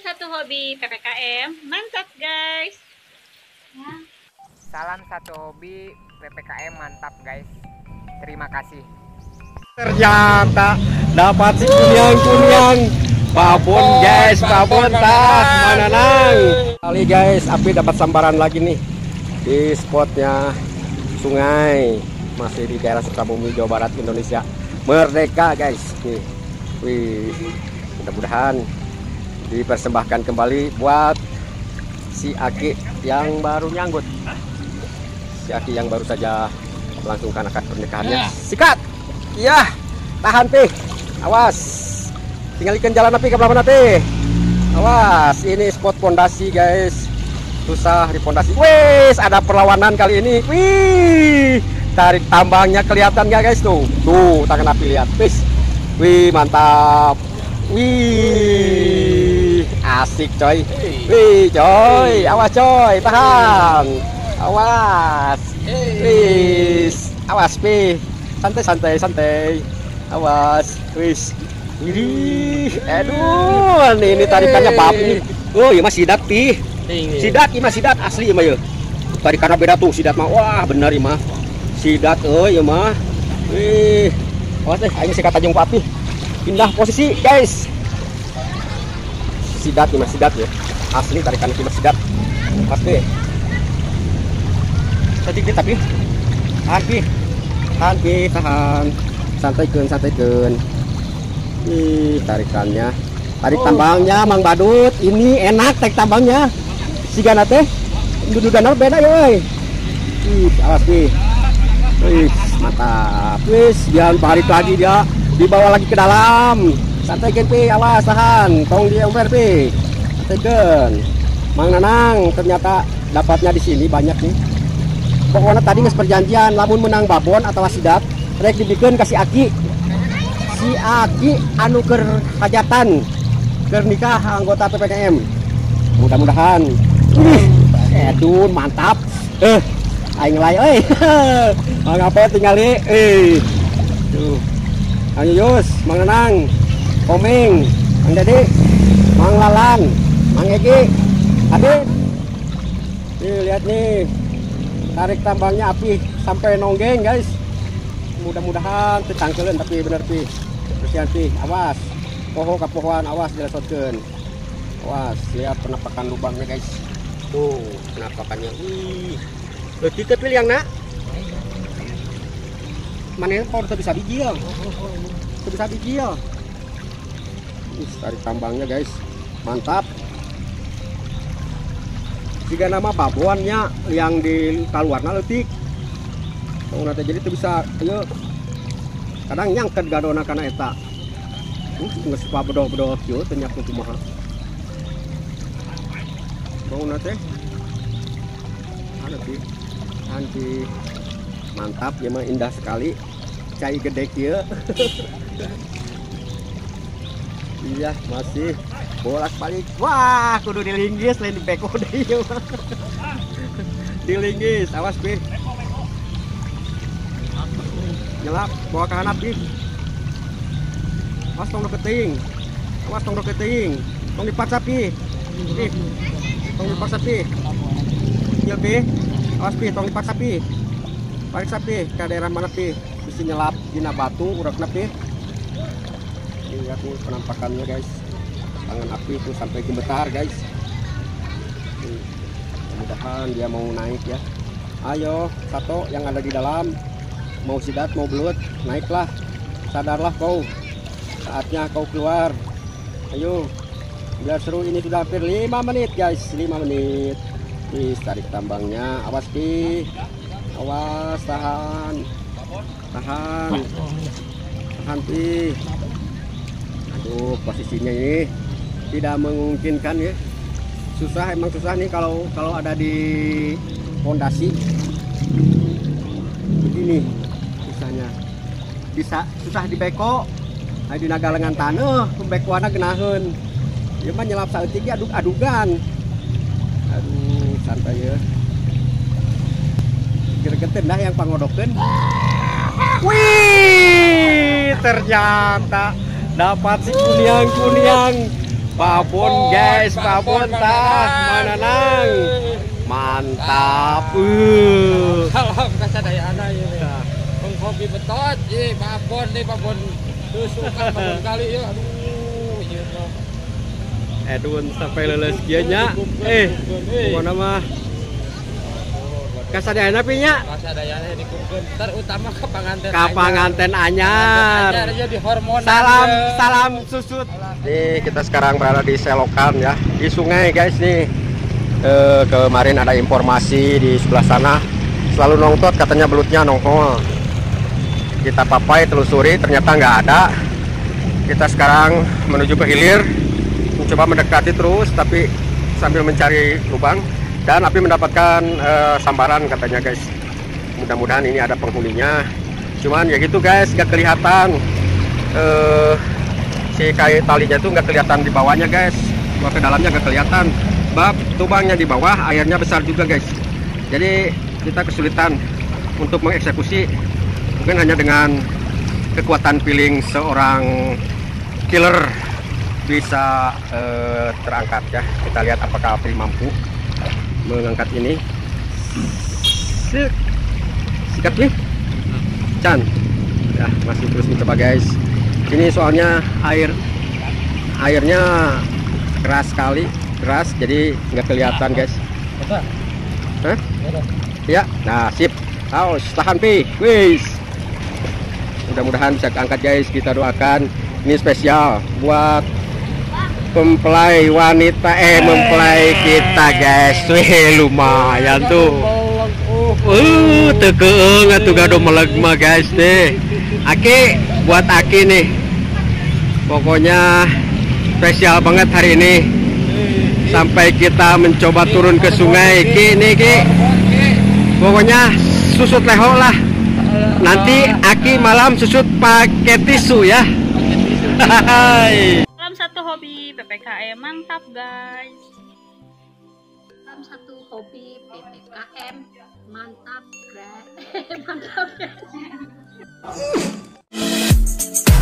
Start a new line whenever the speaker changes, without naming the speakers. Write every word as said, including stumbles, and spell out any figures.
satu hobi P P K M, mantap guys. Ya.
Salam satu hobi P P K M, mantap guys. Terima kasih.
Ternyata dapat si kunyang-kunyang babon guys, babon tak mana nang. Kali guys, Api dapat sambaran lagi nih di spotnya sungai, masih di daerah Sukabumi, Jawa Barat, Indonesia. Merdeka guys. Nih, wih, mudah-mudahan dipersembahkan kembali buat si Aki yang baru nyanggut, si Aki yang baru saja melangsungkan akad pernikahannya. Sikat, iya, tahan pi, awas, tinggal ikan jalan api ke belakang nanti. Awas, ini spot pondasi guys, susah di pondasi. Wes, ada perlawanan kali ini. Wih, tarik tambangnya kelihatan nggak guys tuh? Tuh, tangan api lihat, wis, wih mantap. Wih, asik coy. Wih coy, awas coy, tahan, awas. Wis, awas pi, santai santai santai, awas. Wis, wih, aduh, ini, ini tarikannya bab ini. Oh iya mas sidat pi, sidat ima sidat asli ima ya. Tarikannya beda tuh sidat mah, wah benar ima sidat, oh iya mah. Wih, awas deh, ayo sikat aja api. Pindah posisi guys. Sidat nih mas sidat ya, asli tarikan ini mas sidat pasti sedikit tapi tahan pi, tahan pi, tahan, santai kun santai kun. Ih, tarikannya, tarik tambangnya Mang Badut ini enak, tarik tambangnya sigana teh duduk danau beda ya. Ih, awas pi, wih mantap, wis jangan balik lagi dia, dibawa lagi ke dalam. Santai kan pi, awas tahan, tong dia umper pi, santai kan. Mang Nanang ternyata dapatnya di sini banyak nih. Pokoknya tadi nggak perjanjian, lamun menang babon atau sidat, rek dibikin kasih Aki. Si Aki anu ker hajatan, ker nikah anggota P P K M. Mudah-mudahan. Ih, edun mantap. Eh, aing lay, euy. Mangapa tingali, eh. Tuh. Ayo Yus, Mang Nanang, Komeng, Mang Dedi, Mang Lalang, Mang Egi, Adit. Nih lihat nih, tarik tambangnya api sampai nonggeng guys. Mudah-mudahan tetangkelen tapi bener pi, bersihan pi, awas. Poho ke pohoan, awas dilesotkeun. Awas, lihat penampakan lubangnya guys. Tuh, penampakannya. Wih, leutik ke pilih yang nak. Mana power bisa bijil, bisa bijil. Tarik tambangnya guys, mantap. Jika nama babonnya yang di kaluarna letik, mau nanti jadi itu bisa, ayo. Kadang nyangket gadona karena eta. Nggak suka bedo-bedo kyo, ternyata kumaha. Mau nanti, nanti, nanti, mantap, ya mah indah sekali. Cai gede kyo. Iya masih bolak balik, wah kudu dilinggis lain di beko deh. Dilinggis, awas pi, nyelap bawa ke hanap pi, awas tong keting, awas tong keting, tong dipaksa pi, pi, tong dipaksa pi, iya pi, awas pi, tong dipaksa pi, pariksa pi, ke daerah mana pi, bisa nyelap dina batu urakna pi. Lihat nih penampakannya guys, tangan api itu sampai gemetar guys. Mudah-mudahan dia mau naik ya. Ayo satu yang ada di dalam, mau sidat mau belut, naiklah, sadarlah kau, saatnya kau keluar. Ayo biar seru, ini sudah hampir lima menit guys, lima menit. Nih tarik tambangnya, awas pi, awas, tahan, tahan, tahan pi. Aduh, posisinya ini tidak memungkinkan ya, susah, emang susah nih kalau kalau ada di pondasi begini, susahnya bisa susah di beko, nah, di nagalengan tanah pembekoannya genaheun, ya mah nyelap saeutik aduk adugan, aduh santai ya, kira-kira dah yang pangodokeun. Wih, ternyata dapat si kunyang-kunyang babon guys, babon tah mananang. Mantap. Uh.
Salam kasadayana ya. Penghobi betot, ye babon deh babon. Tusukan babon kali ya. Aduh, ieu mah.
Edwin sampai leles kieu nya. Eh, mana mah? Kasadayana pinya?
Kasadayana dikumpulkeun terutama ke panganten.
Ka panganten anyar.
Anyar di hormon.
Salam, salam susut. Nih kita sekarang berada di selokan ya, di sungai guys nih. Eh, kemarin ada informasi di sebelah sana selalu nongtot katanya belutnya nongol. Kita papai telusuri ternyata nggak ada. Kita sekarang menuju ke hilir, mencoba mendekati terus tapi sambil mencari lubang dan api mendapatkan eh, sambaran katanya guys. Mudah-mudahan ini ada penghuninya. Cuman ya gitu guys, nggak kelihatan eh, si kayu talinya tuh nggak kelihatan di bawahnya guys. Gua ke dalamnya nggak kelihatan. Bab lubangnya di bawah, airnya besar juga guys. Jadi kita kesulitan untuk mengeksekusi. Mungkin hanya dengan kekuatan feeling seorang killer bisa eh, terangkat ya. Kita lihat apakah api mampu mengangkat ini. Sikat nih, Chan. Ya masih terus mencoba guys. Ini soalnya air airnya keras sekali. Keras jadi nggak kelihatan guys. Hah? Ya, nah sip. Aos, tahan pi, wis. Mudah-mudahan bisa keangkat guys. Kita doakan. Ini spesial buat mempelai wanita eh mempelai kita guys. Wih lumayan tuh. Uh, tekeung atuh gado melegma guys deh. Aki buat Aki nih. Pokoknya spesial banget hari ini. Sampai kita mencoba turun ke sungai Ki nih Ki. Pokoknya susut leho lah. Nanti Aki malam susut pakai tisu ya.
Salam satu hobi P P K M mantap guys.
Salam satu hobi P P K M mantap guys. Mantap guys.